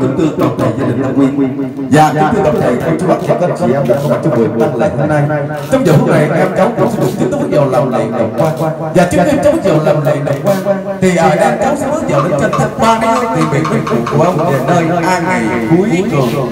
kính thưa toàn thể gia đình Long Nguyên và kính thưa toàn thể cô chú bác và các chị em đã có mặt trong buổi tăng lễ hôm nay. Trong giờ phút này em cháu cũng sẽ được tiếp tục vào làm lễ đồng quan và trước em cháu vào làm lễ đồng quan thì em cháu sẽ bước vào đến chân tháp ba thì bị bình phục của ông về nơi an nghỉ cuối cùng.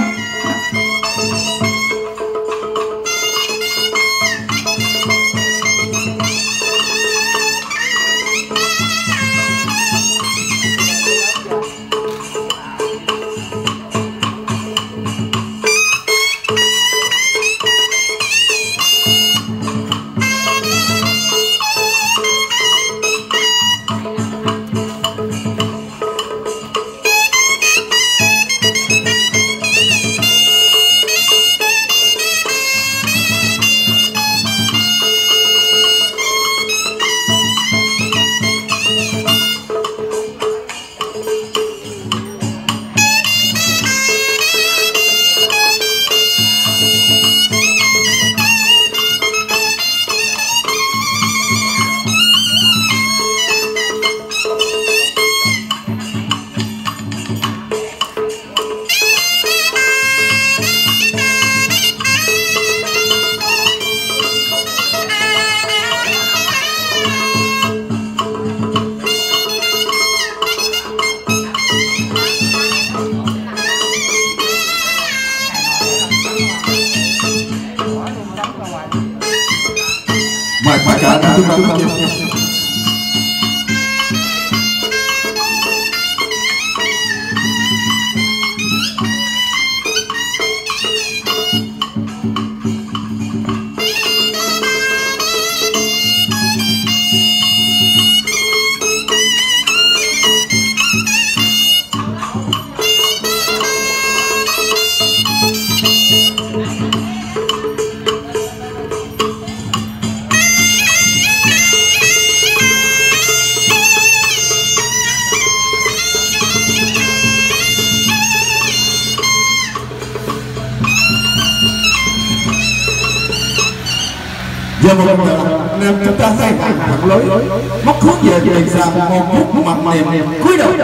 Giờ một lần chúng ta hai hàng thẳng lối móc hướng về tiền xa một phút mặt niệm cúi đầu.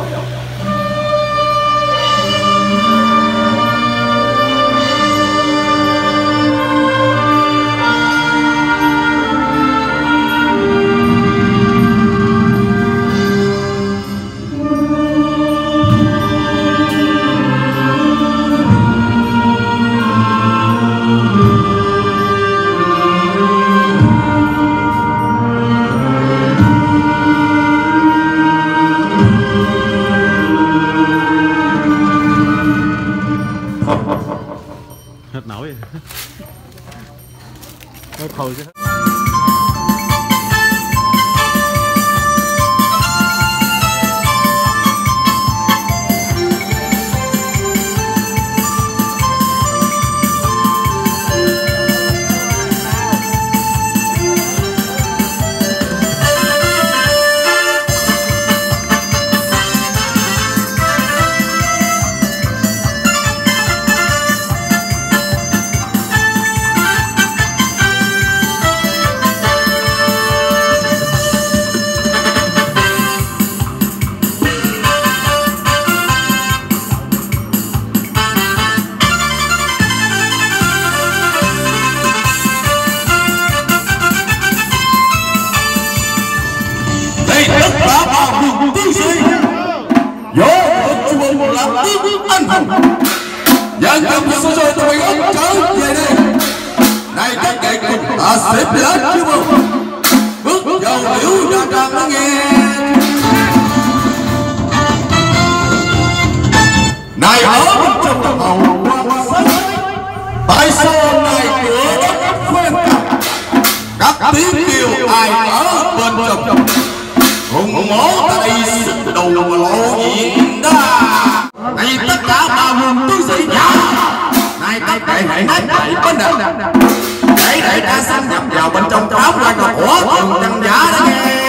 Hết nổi nói thôi chứ. Dân cầm số rồi tụi ốc trở về đây. Này các đệ cùng ta xếp lên chứ không. Bước vào liễu nhà tràng đã nghe. Này ở bên trong đồng hầu quan sát. Tại sao này cửa đất quen cả. Các tiếng kêu ai ở bên trong. Hùng mổ ta đi sức đầu lộ diện đa. Này tất cả ba hùng tướng sĩ nhà. Này các đệ hãy nét lại bên này. Để ta xâm nhập vào bên trong áo quan của từng chân giả đã nghe.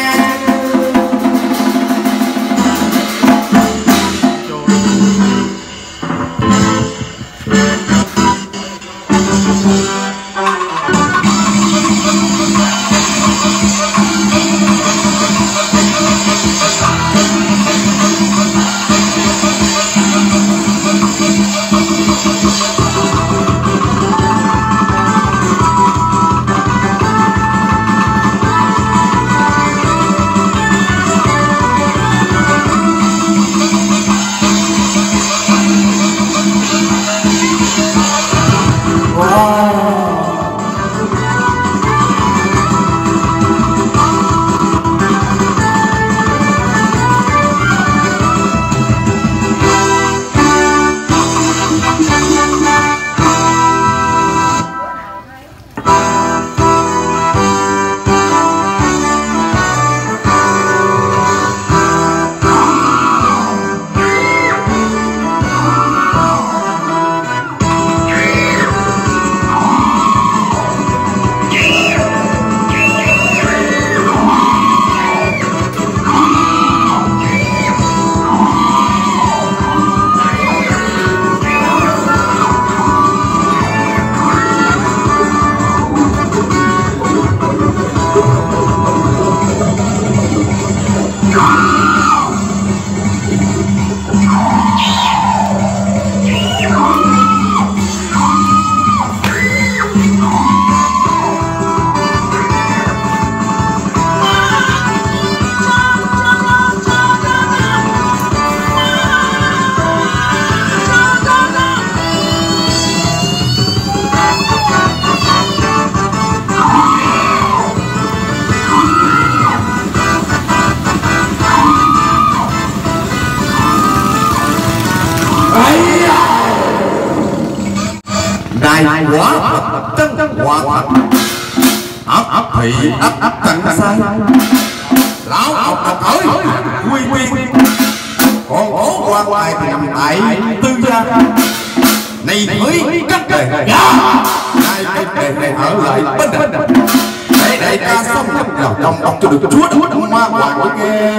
ngài quả chân quả thật ấp thị ấp cảnh sai lão học đọc tới quy viên còn ố quan tài thì nằm tại tư gia này mới cắt đề hai cái đề này ở lại bên đền để đại ca xong nhập vào trong ông cho được chúa đông ma hoàng của nghe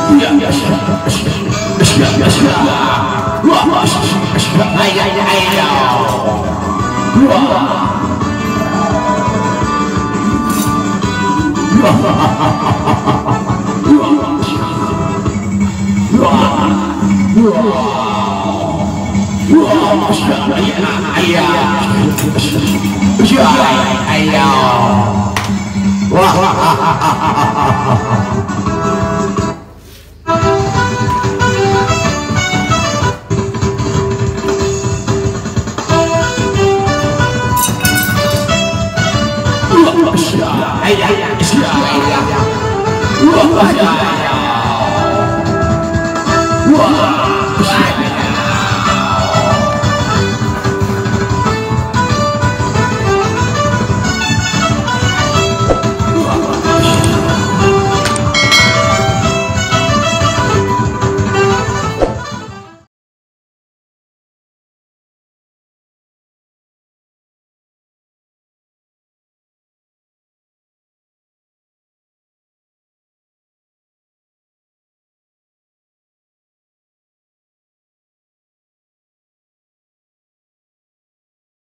Ayah,